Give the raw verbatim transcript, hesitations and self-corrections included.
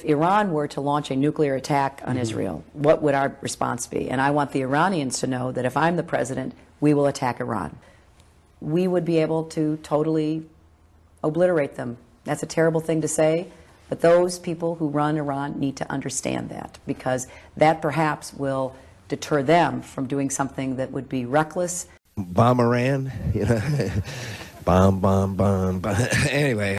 If Iran were to launch a nuclear attack on mm-hmm. Israel, what would our response be? And I want the Iranians to know that if I'm the president, we will attack Iran. We would be able to totally obliterate them. That's a terrible thing to say, but those people who run Iran need to understand that, because that perhaps will deter them from doing something that would be reckless. Bomb Iran, you know, bomb, bomb, bomb, bomb. Anyway.